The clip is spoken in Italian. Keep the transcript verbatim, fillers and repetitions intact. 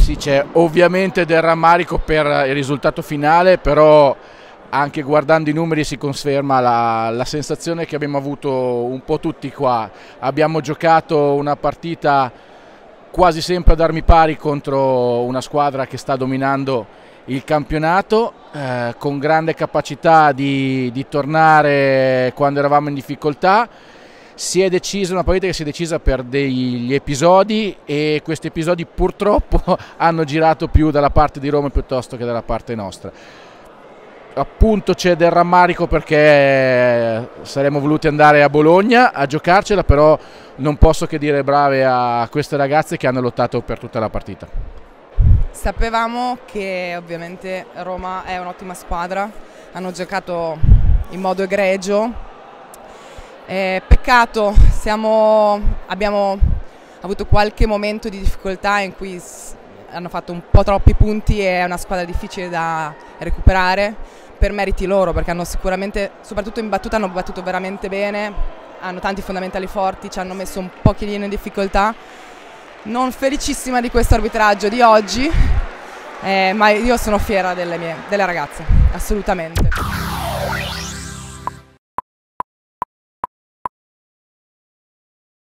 Sì, c'è ovviamente del rammarico per il risultato finale, però anche guardando i numeri si conferma la, la sensazione che abbiamo avuto un po' tutti qua. Abbiamo giocato una partita quasi sempre ad armi pari contro una squadra che sta dominando il campionato, eh, con grande capacità di, di tornare quando eravamo in difficoltà. Si è decisa una partita che si è decisa per degli episodi, e questi episodi purtroppo hanno girato più dalla parte di Roma piuttosto che dalla parte nostra. Appunto c'è del rammarico perché saremmo voluti andare a Bologna a giocarcela, però non posso che dire brave a queste ragazze che hanno lottato per tutta la partita. Sapevamo che ovviamente Roma è un'ottima squadra, hanno giocato in modo egregio. Eh, peccato, siamo, abbiamo avuto qualche momento di difficoltà in cui hanno fatto un po' troppi punti e è una squadra difficile da recuperare per meriti loro, perché hanno sicuramente, soprattutto in battuta, hanno battuto veramente bene, hanno tanti fondamentali forti, ci hanno messo un pochino in difficoltà. Non felicissima di questo arbitraggio di oggi, eh, ma io sono fiera delle mie, delle ragazze, assolutamente.